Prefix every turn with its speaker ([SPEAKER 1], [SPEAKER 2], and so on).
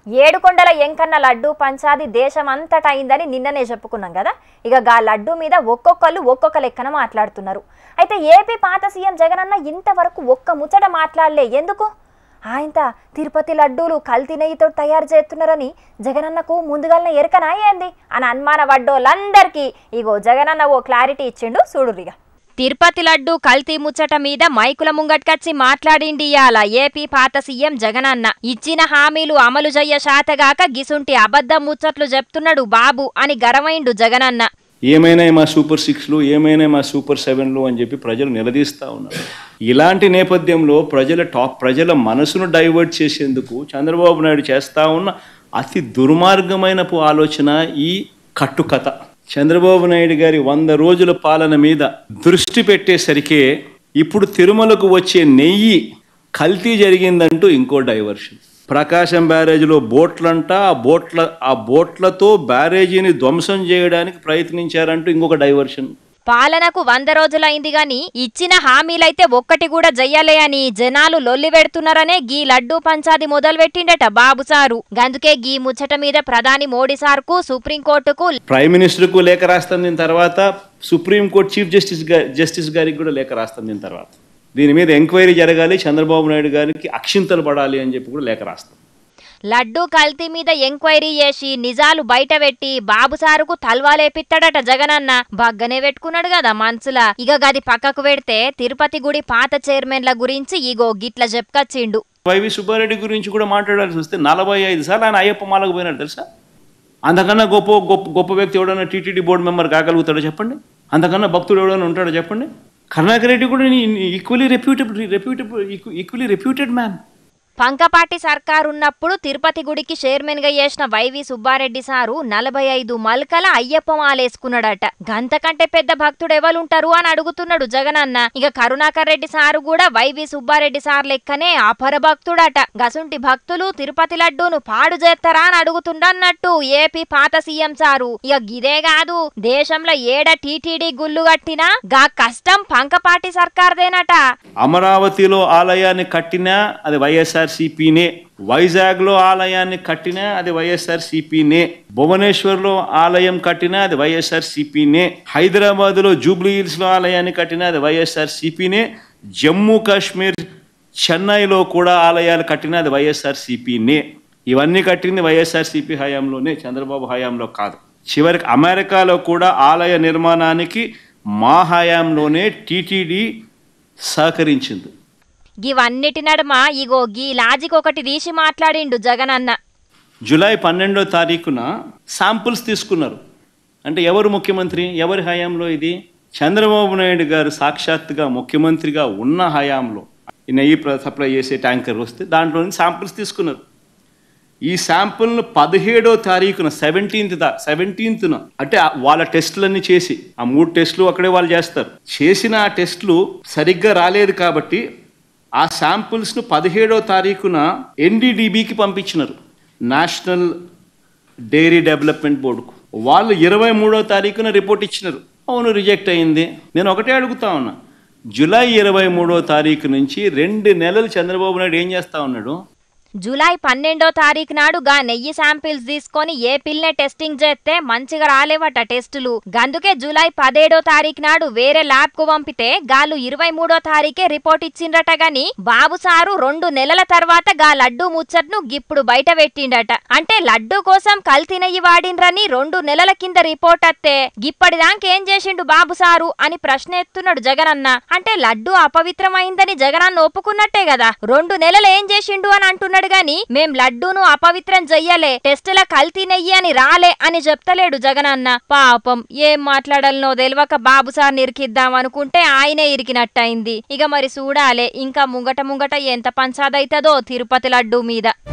[SPEAKER 1] ఏడుకొండల ఎంకన్న లడ్డు పంచాది దేశమంతటా అయిందని నిన్ననే చెప్పుకున్నాం కదా. ఇక గా లడ్డు మీద ఒక్కొక్కళ్ళు ఒక్కొక్క లెక్కన మాట్లాడుతున్నారు. అయితే ఏపీ పాత సీఎం జగనన్న ఇంతవరకు ఒక్క ముచ్చట మాట్లాడలే. ఎందుకు? ఆయన తిరుపతి లడ్డూలు కల్తీ నెయ్యితో తయారు చేస్తున్నారని జగనన్నకు ముందుగానే ఎరకనా ఏంది అని అనుమాన పడ్డోళ్ళందరికీ ఇగో జగనన్న ఓ క్లారిటీ ఇచ్చిండు చూడురిగా. తిరుపతి లడ్డు కల్తీ ముచ్చట మీద మైకుల ముంగట్కచ్చి మాట్లాడిండి ఇయాల ఏపీ పాత సీఎం జగనన్న. ఇచ్చిన హామీలు అమలు జయ్య శాతగాక గిసుంటి అబద్ధం ముచ్చట్లు చెప్తున్నాడు బాబు అని గరమైండు జగనన్న.
[SPEAKER 2] ఏమైనా మా సూపర్ 6లు, ఏమైనా మా సూపర్ 7లు అని చెప్పి ప్రజలు నిలదీస్తూ ఉన్నారు. ఇలాంటి నేపథ్యంలో ప్రజల మనసును డైవర్ట్ చేసేందుకు చంద్రబాబు నాయుడు చేస్తూ ఉన్న అతి దుర్మార్గమైన ఆలోచన ఈ కట్టుకథ. చంద్రబాబు నాయుడు గారి 100 రోజుల పాలన మీద దృష్టి పెట్టేసరికి ఇప్పుడు తిరుమలకు వచ్చే నెయ్యి కల్తీ జరిగిందంటూ ఇంకో డైవర్షన్. ప్రకాశం బ్యారేజీలో బోట్లంట, ఆ బోట్లతో బ్యారేజీని ధ్వంసం చేయడానికి ప్రయత్నించారంటూ ఇంకొక డైవర్షన్.
[SPEAKER 1] పాలనకు 100 రోజులైంది గాని ఇచ్చిన హామీలైతే ఒక్కటి కూడా జయ్యలే అని జనాలు లొల్లి పెడుతున్నారనే గీ లడ్డూ పంచాది మొదలు పెట్టిండట బాబు సారు. గందుకే గీ ముచ్చట మీద ప్రధాని మోడీ సార్కు, సుప్రీంకోర్టుకు,
[SPEAKER 2] ప్రైమ్ మినిస్టర్ కు లేఖ రాస్తాం. దీని తర్వాత సుప్రీంకోర్టు చీఫ్ జస్టిస్ గారికి కూడా లేఖ రాస్తాం. దీని తర్వాత దీని మీద ఎంక్వైరీ జరగాలి, చంద్రబాబు నాయుడు గారికి అక్షింతలు పడాలి అని చెప్పి కూడా లేఖ రాస్తాం.
[SPEAKER 1] లడ్డూ కల్తీ మీద ఎంక్వైరీ చేసి నిజాలు బయట పెట్టి బాబు సారుకు తల్వాలేపిస్తాడట జగనన్న. బగ్గనే పెట్టుకున్నాడు కదా మనసులా. ఇక గది పక్కకు పెడితే తిరుపతి గుడి పాత చైర్మన్ల గురించి ఇగో గిట్ల చెప్పుకొచ్చిండు.
[SPEAKER 2] వైవి సుబ్బారెడ్డి గురించి కూడా మాట్లాడాల్సి వస్తే 45 సార్లు ఆయన అయ్యప్ప మాలకు పోయినాడు తెలుసా. అంతకన్నా గొప్ప వ్యక్తి ఎవడన్నా టీటీడీ బోర్డు మెంబర్ కాగలుగుతాడో చెప్పండి? అంతకన్నా భక్తుడు ఎవడన్నా ఉంటాడో చెప్పండి? కరుణాకర్ రెడ్డి కూడా ఈక్వలీ రెప్యూటెడ్ మ్యాన్.
[SPEAKER 1] పంకపాటి సర్కార్ ఉన్నప్పుడు తిరుపతి గుడికి చైర్మన్ గా చేసిన వైవి సుబ్బారెడ్డి సారు 45 మల్కల అయ్యప్ప మాలేసుకున్నాడట. గంతకంటే పెద్ద భక్తుడు ఎవరుంటారు అని అడుగుతున్నాడు జగనన్న. ఇక కరుణాకర్ రెడ్డి సారు కూడా వైవి సుబ్బారెడ్డి సార్ లెక్కనే అపర భక్తుడట. గసుంటి భక్తులు తిరుపతి లడ్డూను పాడు చేస్తారా అని అడుగుతుండన్నట్టు ఏపీ పాత సీఎం సారు. ఇక గిదే కాదు, దేశంలో ఏడ టీటీడీ గుళ్ళు కట్టినా గా కష్టం పంకపాటి సర్కార్దేనట.
[SPEAKER 2] అమరావతిలో ఆలయాన్ని కట్టినా అది వైఎస్ఆర్సీపీనే, వైజాగ్లో ఆలయాన్ని కట్టినా అది వైఎస్ఆర్సీపీనే, భువనేశ్వర్లో ఆలయం కట్టినా అది వైఎస్ఆర్సీపీనే, హైదరాబాద్లో జూబ్లీ హిల్స్లో ఆలయాన్ని కట్టినా అది వైఎస్ఆర్సీపీనే, జమ్మూ కాశ్మీర్ చెన్నైలో కూడా ఆలయాలు కట్టినా అది వైఎస్ఆర్సీపీనే. ఇవన్నీ కట్టింది వైఎస్ఆర్సీపీ హయాంలోనే, చంద్రబాబు హయాంలో కాదు. చివరికి అమెరికాలో కూడా ఆలయ నిర్మాణానికి మా హయాంలోనే టీటీడీ సహకరించింది.
[SPEAKER 1] ఇవన్నిటి నడుమ ఇగో గీ లాజిక్ ఒకటి తీసి మాట్లాడిండు జగనన్న.
[SPEAKER 2] జూలై 12వ తారీఖున శాంపుల్స్ తీసుకున్నారు. అంటే ఎవరు ముఖ్యమంత్రి, ఎవరి హయాంలో ఇది? చంద్రబాబు నాయుడు గారు సాక్షాత్తుగా ముఖ్యమంత్రిగా ఉన్న హయాంలో ఈ నెయ్యి సప్లై చేసే ట్యాంకర్ వస్తే దాంట్లో శాంపుల్స్ తీసుకున్నారు. ఈ శాంపుల్ను 17వ తారీఖున 17th అంటే వాళ్ళ టెస్టులన్నీ చేసి, ఆ 3 టెస్టులు అక్కడే వాళ్ళు చేస్తారు. చేసిన ఆ టెస్టులు సరిగ్గా రాలేదు కాబట్టి ఆ శాంపుల్స్ను 17వ తారీఖున NDDBకి పంపించినారు, నేషనల్ డైరీ డెవలప్మెంట్ బోర్డుకు. వాళ్ళు 23వ తారీఖున రిపోర్ట్ ఇచ్చినారు. అవును, రిజెక్ట్ అయింది. నేను ఒకటే అడుగుతా ఉన్నా, జూలై 23వ తారీఖు నుంచి 2 నెలలు చంద్రబాబు నాయుడు ఏం చేస్తా ఉన్నాడు?
[SPEAKER 1] జూలై 12వ తారీఖు నాడు గా నెయ్యి శాంపిల్స్ తీసుకొని ఏపీల్నే టెస్టింగ్ చేస్తే మంచిగా రాలేవట టెస్టులు. గందుకే జూలై 17వ తారీఖు నాడు వేరే ల్యాబ్ కు పంపితే గాలు 23వ తారీఖే రిపోర్ట్ ఇచ్చిండ్రట. గాని బాబు సారు 2 నెలల తర్వాత గా లడ్డూ ముచ్చట్ను గిప్పుడు బయట పెట్టిండట. అంటే లడ్డూ కోసం కల్తీ నెయ్యి వాడిండ్రని 2 నెలల కింద రిపోర్ట్ అత్తే గిప్పటిదాకేం చేసిండు బాబు సారు అని ప్రశ్న ఎత్తున్నాడు జగనన్న. అంటే లడ్డూ అపవిత్రమైందని జగనన్న ఒప్పుకున్నట్టే కదా. 2 నెలలు ఏం చేసిండు అని అంటున్నాడు గాని మేం లడ్డూను అపవిత్రం చెయ్యలే, టెస్టుల కల్తీ నెయ్యి అని రాలే అని చెప్తలేడు జగనన్న. పాపం ఏం మాట్లాడాలనో తెలియక బాబు సార్ ఇరికిద్దాం అనుకుంటే ఆయనే ఇరికినట్టయింది. ఇక మరి చూడాలే ఇంకా ముంగట ఎంత పంచాదైతదో తిరుపతి లడ్డూ మీద.